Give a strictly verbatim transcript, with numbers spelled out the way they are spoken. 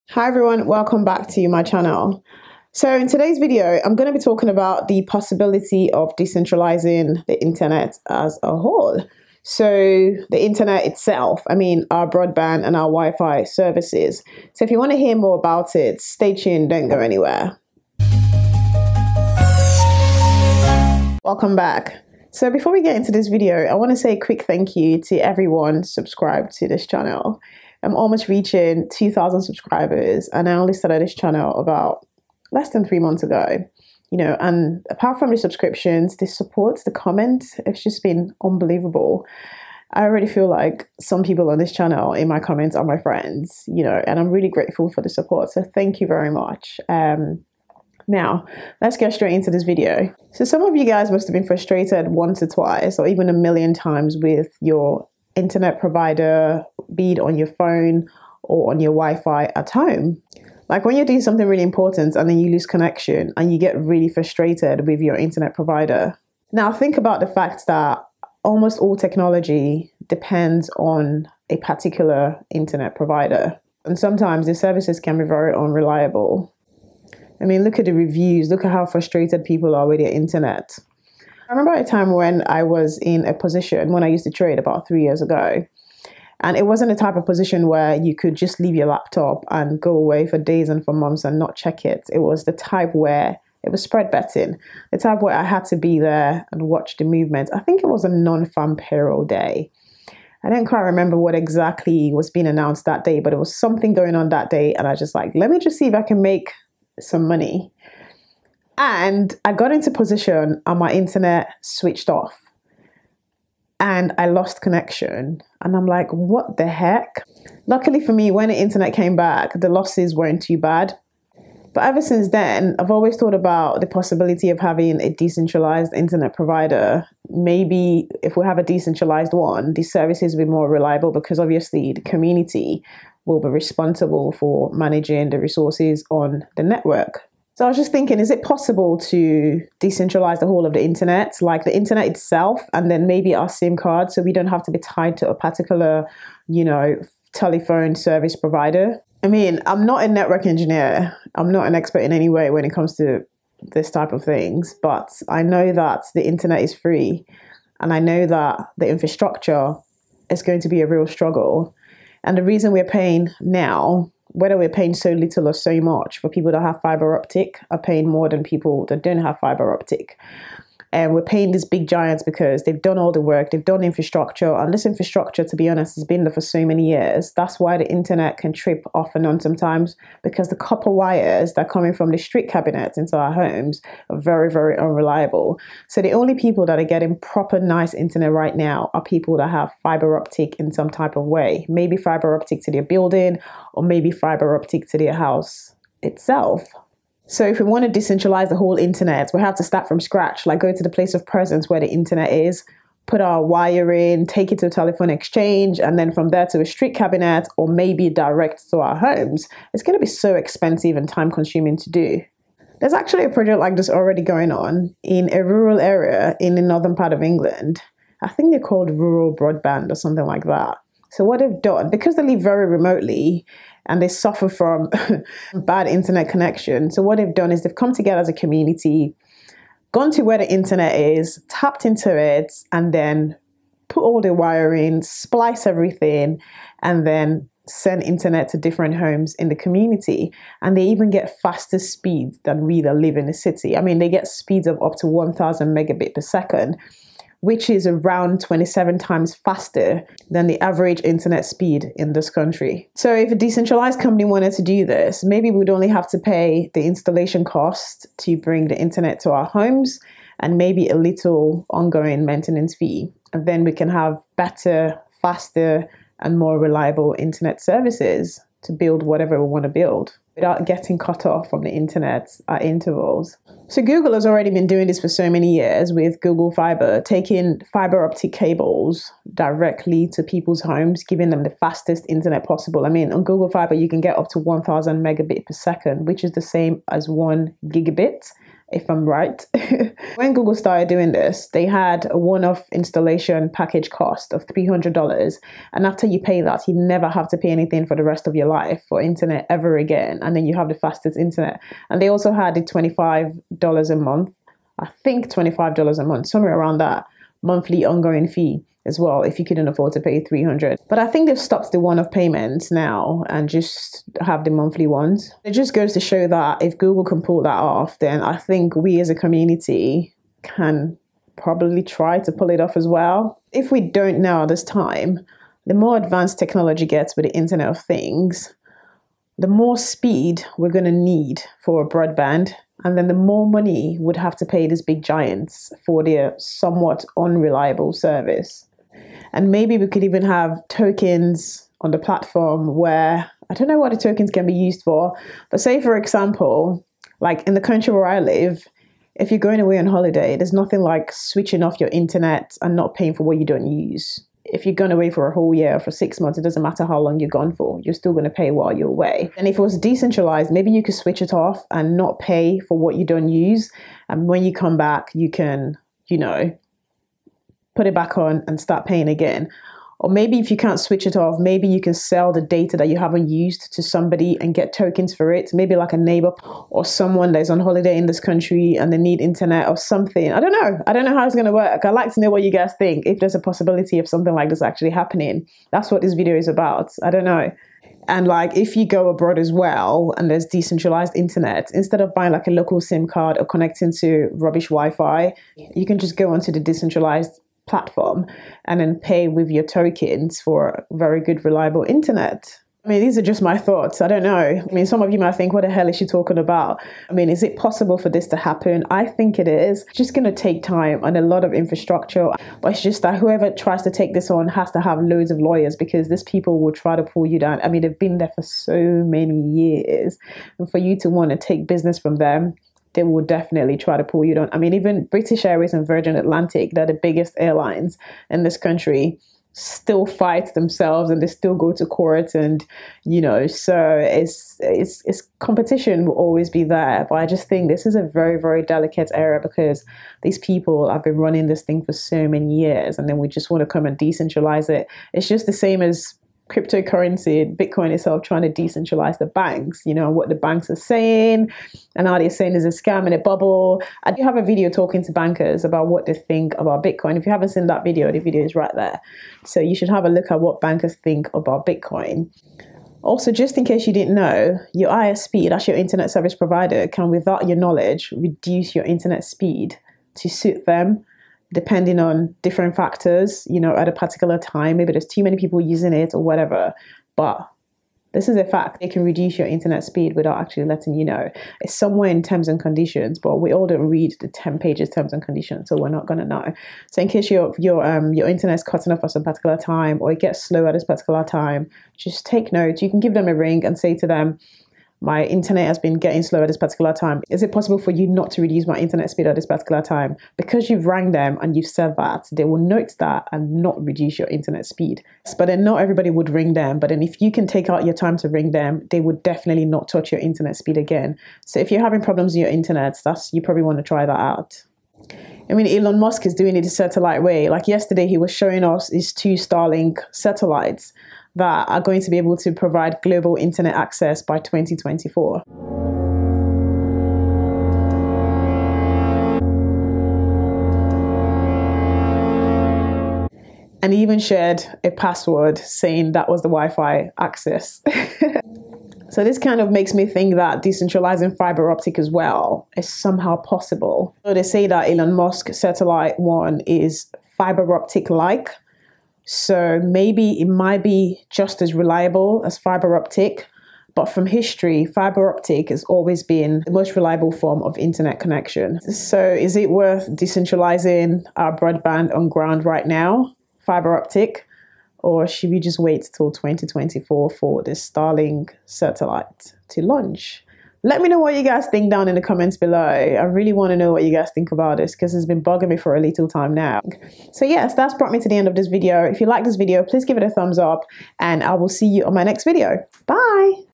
Hi everyone, welcome back to my channel. So in today's video, I'm going to be talking about the possibility of decentralizing the internet as a whole. So the internet itself, I mean our broadband and our Wi-Fi services. So if you want to hear more about it, stay tuned, don't go anywhere. Welcome back. So before we get into this video, I want to say a quick thank you to everyone subscribed to this channel. I'm almost reaching two thousand subscribers, and I only started this channel about less than three months ago. You know, and apart from the subscriptions, the support, the comments, it's just been unbelievable. I already feel like some people on this channel in my comments are my friends, you know, and I'm really grateful for the support. So thank you very much. Um, now, let's get straight into this video. So some of you guys must have been frustrated once or twice, or even a million times with your internet provider, be it on your phone or on your Wi-Fi at home. Like when you're doing something really important and then you lose connection and you get really frustrated with your internet provider. Now think about the fact that almost all technology depends on a particular internet provider. And sometimes the services can be very unreliable. I mean, look at the reviews, look at how frustrated people are with their internet. I remember a time when I was in a position when I used to trade about three years ago. And it wasn't a type of position where you could just leave your laptop and go away for days and for months and not check it. It was the type where it was spread betting, the type where I had to be there and watch the movement. I think it was a non-farm payroll day. I don't quite remember what exactly was being announced that day, but it was something going on that day. And I just like, let me just see if I can make some money. And I got into position and my internet switched off and I lost connection. And I'm like, what the heck? Luckily for me, when the internet came back, the losses weren't too bad. But ever since then, I've always thought about the possibility of having a decentralized internet provider. Maybe if we have a decentralized one, the services will be more reliable because obviously the community will be responsible for managing the resources on the network. So I was just thinking, is it possible to decentralize the whole of the internet, like the internet itself, and then maybe our SIM card, so we don't have to be tied to a particular, you know, telephone service provider? I mean, I'm not a network engineer. I'm not an expert in any way when it comes to this type of things, but I know that the internet is free, and I know that the infrastructure is going to be a real struggle. And the reason we're paying now, whether we're paying so little or so much, for people that have fiber optic are paying more than people that don't have fiber optic. And we're paying these big giants because they've done all the work, they've done infrastructure. And this infrastructure, to be honest, has been there for so many years. That's why the internet can trip off and on sometimes, because the copper wires that are coming from the street cabinets into our homes are very, very unreliable. So the only people that are getting proper nice internet right now are people that have fiber optic in some type of way. Maybe fiber optic to their building, or maybe fiber optic to their house itself. So if we want to decentralize the whole internet, we have to start from scratch, like go to the place of presence where the internet is, put our wire in, take it to a telephone exchange, and then from there to a street cabinet, or maybe direct to our homes. It's going to be so expensive and time consuming to do. There's actually a project like this already going on in a rural area in the northern part of England. I think they're called rural broadband or something like that. So what they've done, because they live very remotely and they suffer from bad internet connection. So what they've done is they've come together as a community, gone to where the internet is, tapped into it, and then put all the wiring, splice everything, and then send internet to different homes in the community. And they even get faster speeds than we that live in the city. I mean, they get speeds of up to one thousand megabit per second, which is around twenty-seven times faster than the average internet speed in this country. So if a decentralized company wanted to do this, maybe we'd only have to pay the installation cost to bring the internet to our homes and maybe a little ongoing maintenance fee. And then we can have better, faster, and more reliable internet services to build whatever we want to build without getting cut off from the internet at intervals. So Google has already been doing this for so many years with Google Fiber, taking fiber optic cables directly to people's homes, giving them the fastest internet possible. I mean, on Google Fiber, you can get up to one thousand megabit per second, which is the same as one gigabit. if I'm right. When Google started doing this, they had a one-off installation package cost of three hundred dollars. And after you pay that, you never have to pay anything for the rest of your life for internet ever again. And then you have the fastest internet. And they also had the twenty-five dollars a month, I think twenty-five dollars a month, somewhere around that monthly ongoing fee as well, if you couldn't afford to pay three hundred dollars. But I think they've stopped the one-off payments now and just have the monthly ones. It just goes to show that if Google can pull that off, then I think we as a community can probably try to pull it off as well. If we don't now this time, the more advanced technology gets with the Internet of Things, the more speed we're going to need for broadband. And then the more money would have to pay these big giants for their somewhat unreliable service. And maybe we could even have tokens on the platform where, I don't know what the tokens can be used for, but say, for example, like in the country where I live, if you're going away on holiday, there's nothing like switching off your internet and not paying for what you don't use. If you're gone away for a whole year, for six months, it doesn't matter how long you're gone for, you're still going to pay while you're away. And if it was decentralized, maybe you could switch it off and not pay for what you don't use. And when you come back, you can, you know, put it back on and start paying again. Or maybe if you can't switch it off, maybe you can sell the data that you haven't used to somebody and get tokens for it. Maybe like a neighbor or someone that's on holiday in this country and they need internet or something. I don't know. I don't know how it's going to work. I'd like to know what you guys think, if there's a possibility of something like this actually happening. That's what this video is about. I don't know. And like, if you go abroad as well and there's decentralized internet, instead of buying like a local SIM card or connecting to rubbish Wi-Fi, you can just go onto the decentralized platform and then pay with your tokens for very good, reliable internet. I mean, these are just my thoughts. I don't know. I mean, some of you might think, what the hell is she talking about? I mean, is it possible for this to happen? I think it is. It's just going to take time and a lot of infrastructure. But it's just that whoever tries to take this on has to have loads of lawyers, because these people will try to pull you down. I mean, they've been there for so many years. And for you to want to take business from them, they will definitely try to pull you down. I mean, even British Airways and Virgin Atlantic, they're the biggest airlines in this country, still fight themselves and they still go to court. And, you know, so it's, it's, it's competition will always be there. But I just think this is a very, very delicate area, because these people have been running this thing for so many years, and then we just want to come and decentralize it. It's just the same as cryptocurrency, Bitcoin itself, trying to decentralize the banks, you know, what the banks are saying and how they're saying is a scam and a bubble. I do have a video talking to bankers about what they think about Bitcoin. If you haven't seen that video, the video is right there. So you should have a look at what bankers think about Bitcoin. Also, just in case you didn't know, your I S P, that's your internet service provider, can, without your knowledge, reduce your internet speed to suit them, depending on different factors, you know, at a particular time. Maybe there's too many people using it or whatever. But this is a fact. They can reduce your internet speed without actually letting you know. It's somewhere in terms and conditions, but we all don't read the ten pages terms and conditions, so we're not going to know. So in case your your um your internet's cutting off at some particular time, or it gets slow at this particular time, just take note. You can give them a ring and say to them, my internet has been getting slow at this particular time. Is it possible for you not to reduce my internet speed at this particular time? Because you've rang them and you've said that, they will note that and not reduce your internet speed. But then not everybody would ring them. But then if you can take out your time to ring them, they would definitely not touch your internet speed again. So if you're having problems with your internet, that's, you probably want to try that out. I mean, Elon Musk is doing it the satellite way. Like yesterday, he was showing us his two Starlink satellites that are going to be able to provide global internet access by twenty twenty-four. And he even shared a password saying that was the Wi-Fi access. So this kind of makes me think that decentralizing fiber optic as well is somehow possible. So they say that Elon Musk satellite one is fiber optic-like. So maybe it might be just as reliable as fiber optic. But from history, fiber optic has always been the most reliable form of internet connection. So is it worth decentralizing our broadband on ground right now, fiber optic? Or should we just wait till twenty twenty-four for this Starlink satellite to launch? Let me know what you guys think down in the comments below. I really want to know what you guys think about this, because it's been bugging me for a little time now. So yes, that's brought me to the end of this video. If you like this video, please give it a thumbs up, and I will see you on my next video. Bye.